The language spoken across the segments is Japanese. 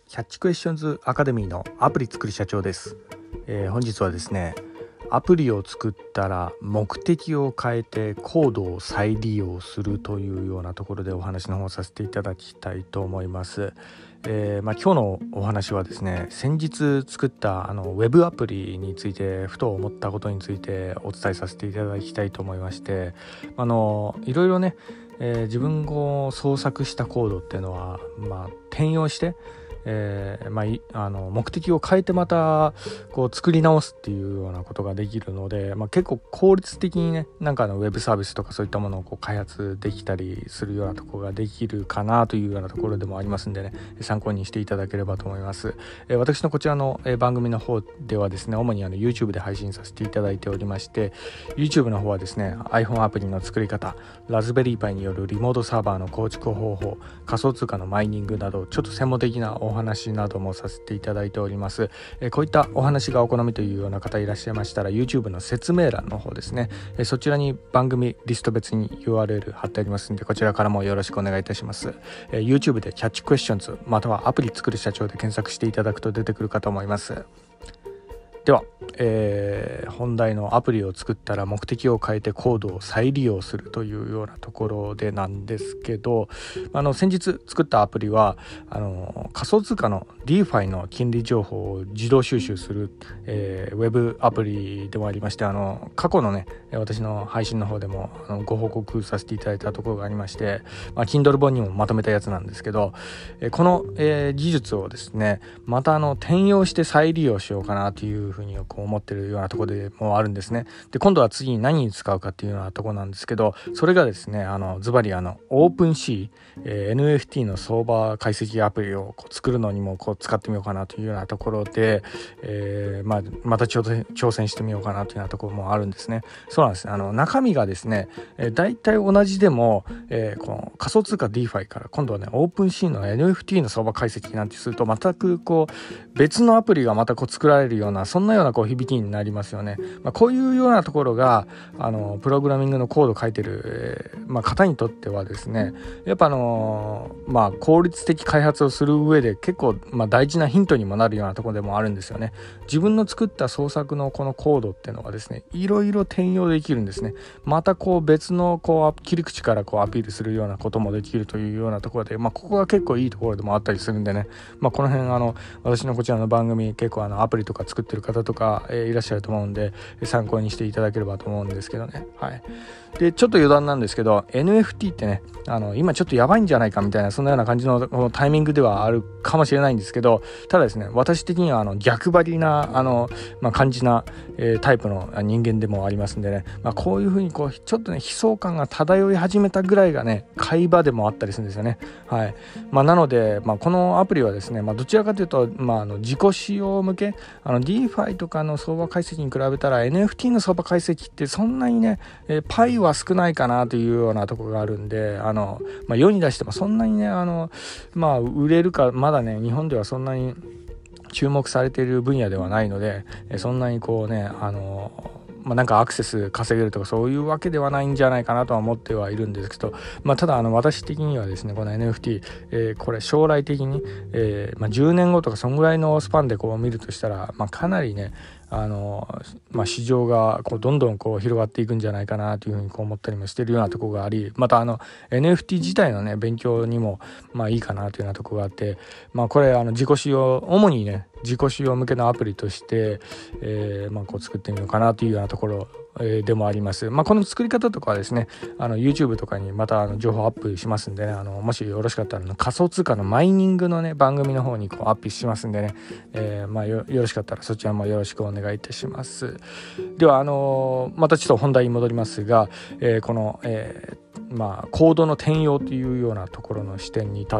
キャッチクエスチョンズアカデミーのアプリ作り社長です。本日はですね、アプリを作ったら目的を変えてコードを再利用するというようなところでお話の方させていただきたいと思います。今日のお話はですね、先日作ったウェブアプリについてふと思ったことについてお伝えさせていただきたいと思いまして、いろいろね、自分が創作したコードっていうのは、転用して目的を変えてまた作り直すっていうようなことができるので、結構効率的にね、ウェブサービスとかそういったものを開発できたりするようなところができるかなというようなところでもありますんでね、参考にしていただければと思います。私のこちらの番組の方ではですね、主にYouTube で配信させていただいておりまして、 YouTube の方はですね、 iPhone アプリの作り方、ラズベリーパイによるリモートサーバーの構築方法、仮想通貨のマイニングなど、ちょっと専門的なお話などもさせていただいております。こういったお話がお好みというような方いらっしゃいましたら、 YouTube の説明欄の方ですね、そちらに番組リスト別に URL 貼ってありますので、こちらからもよろしくお願いいたします。YouTube でキャッチクエスチョンズまたはアプリ作る社長で検索していただくと出てくるかと思います。では、本題のアプリを作ったら目的を変えてコードを再利用するというようなところでなんですけど、先日作ったアプリは仮想通貨の DeFi の金利情報を自動収集する、ウェブアプリでもありまして、過去のね、私の配信の方でもご報告させていただいたところがありまして、Kindle 本にもまとめたやつなんですけど、この、技術をですね、また転用して再利用しようかなというふうに思ってるようなところでもあるんですね。で、今度は次に何に使うかっていうようなところなんですけど、それがですね、ズバリOpenSea、NFT の相場解析アプリを作るのにも使ってみようかなというようなところで、また挑戦してみようかなというようなところもあるんですね。そうなんです。中身がですね、大体同じでも、この仮想通貨 DeFi から今度はね、OpenSea の NFT の相場解析なんてすると、全く別のアプリがまた作られるような、そんなような響きになりますよね。こういうようなところがプログラミングのコードを書いてる、方にとってはですね、やっぱ効率的開発をする上で結構大事なヒントにもなるようなところでもあるんですよね。自分の作った創作のこのコードっていうのがですね、いろいろ転用できるんですね。また別の切り口からアピールするようなこともできるというようなところで、ここが結構いいところでもあったりするんでね、この辺私のこちらの番組結構アプリとか作ってる方とか、いらっしゃると思うんで、参考にしていただければと思うんですけどね。はい。で、ちょっと余談なんですけど、 NFT ってね、今ちょっとやばいんじゃないかみたいな、そんなような感じのこのタイミングではあるかもしれないんですけど、ただですね、私的には逆張りな感じな、タイプの人間でもありますんでね、こういうふうにちょっとね、悲壮感が漂い始めたぐらいがね、買い場でもあったりするんですよね。はい。なので、このアプリはですね、どちらかというと、自己使用向け、DeFi とかの相場解析に比べたら NFT の相場解析ってそんなにね、パイは少ないかなというようなところがあるんで、世に出してもそんなにね、売れるか、まだね、日本ではそんなに注目されている分野ではないので、そんなにアクセス稼げるとかそういうわけではないんじゃないかなとは思ってはいるんですけど、ただ私的にはですね、この NFT、これ将来的に、10年後とかそんぐらいのスパンで見るとしたら、かなりね、市場がどんどん広がっていくんじゃないかなというふうに思ったりもしているようなところがあり、またNFT 自体のね、勉強にもいいかなというようなところがあって、これ自己使用、主にね自己使用向けのアプリとして、作ってみようかなというようなところでもあります。この作り方とかはですね、YouTube とかにまた情報アップしますんでね、もしよろしかったら仮想通貨のマイニングのね番組の方にアップしますんでね、よろしかったらそちらもよろしくお願いいたします。ではまたちょっと本題に戻りますが、この、コードの転用というようなところの視点に立って、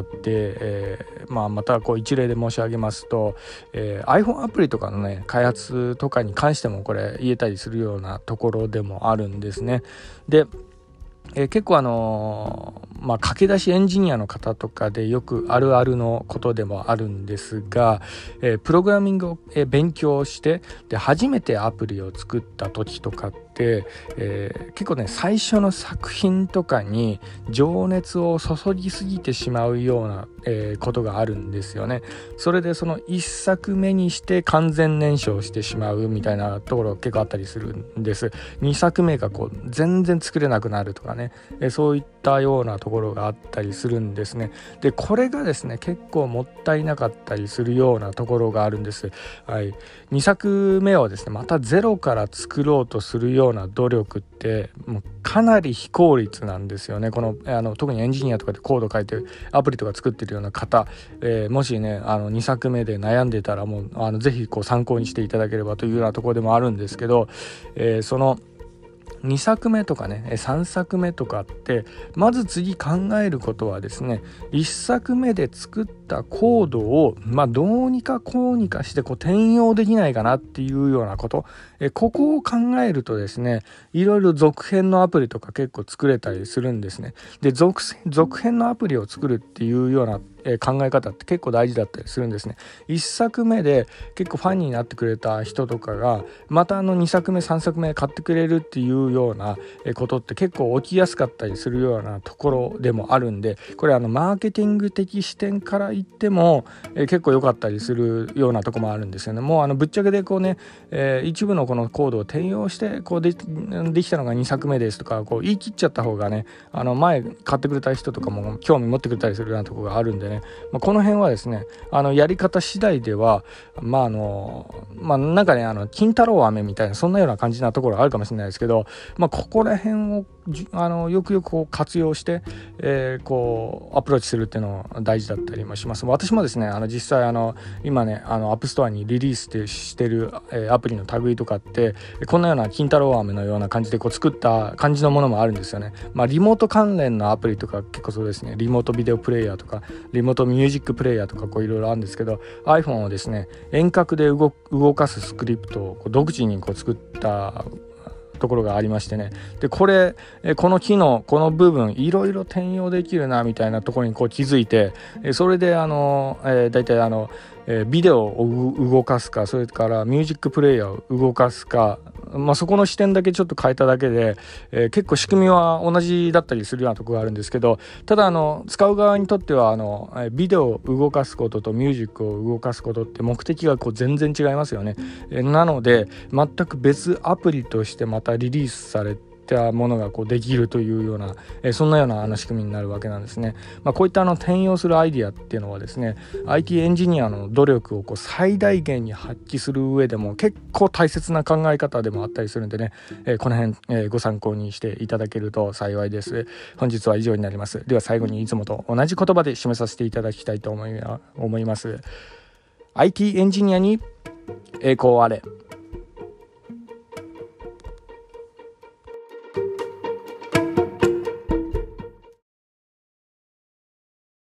また一例で申し上げますと、iPhone アプリとかのね開発とかに関してもこれ言えたりするようなところでもあるんですね。で、結構駆け出しエンジニアの方とかでよくあるあるのことでもあるんですが、プログラミングを勉強して、で初めてアプリを作った時とかってて、結構ね最初の作品とかに情熱を注ぎすぎてしまうような、ことがあるんですよね。それでその1作目にして完全燃焼してしまうみたいなところ結構あったりするんです。2作目がこう全然作れなくなるとかね、そういったようなところがあったりするんですね。でこれがですね結構もったいなかったりするようなところがあるんです。はい、2作目をですねまたゼロから作ろうとするような努力ってもうかなり非効率なんですよね。この特にエンジニアとかでコード書いてアプリとか作ってるような方、もしね2作目で悩んでたらもうぜひこう参考にしていただければというようなところでもあるんですけど、その2作目とかね3作目とかってまず次考えることはですね1作目で作ったコードをどうにかこうにかしてこう転用できないかなっていうようなこと、ここを考えるとですねいろいろ続編のアプリとか結構作れたりするんですね。で続編のアプリを作るっていうような考え方って結構大事だったりするんですね。1作目で結構ファンになってくれた人とかがまた2作目3作目買ってくれるっていうようなことって結構起きやすかったりするようなところでもあるんで、これマーケティング的視点から言っても結構良かったりするようなところもあるんですよね。もうぶっちゃけでこうね、一部のこのコードを転用してこうできたのが2作目ですとかこう言い切っちゃった方がね前買ってくれた人とかも興味持ってくれたりするようなところがあるんでね、この辺はですねやり方次第ではなんかね金太郎飴みたいなそんなような感じなところあるかもしれないですけど、ここら辺をよくよくこう活用して、こうアプローチするっていうのが大事だったりもします。私もですね実際今ねアップストアにリリースしてる、アプリの類とかってこんなような金太郎飴のような感じでこう作った感じのものもあるんですよね。リモート関連のアプリとか結構そうですね、リモートビデオプレイヤーとかリモートミュージックプレイヤーとかこういろいろあるんですけど iPhone をですね遠隔で動かすスクリプトをこう独自にこう作ったところがありましてね、でこの機能この部分いろいろ転用できるなみたいなところにこう気づいて、それでだいたいビデオを動かすかそれからミュージックプレイヤーを動かすか、そこの視点だけちょっと変えただけで、結構仕組みは同じだったりするようなところがあるんですけど、ただ使う側にとってはビデオを動かすこととミュージックを動かすことって目的がこう全然違いますよね。なので全く別アプリとしてまたリリースされたものがこうできるというような、そんなような仕組みになるわけなんですね。こういった転用するアイディアっていうのはですね IT エンジニアの努力をこう最大限に発揮する上でも結構大切な考え方でもあったりするんでね、この辺、ご参考にしていただけると幸いです。本日は以上になります。では最後にいつもと同じ言葉で締めさせていただきたいと思います。IT エンジニアに栄光あれ。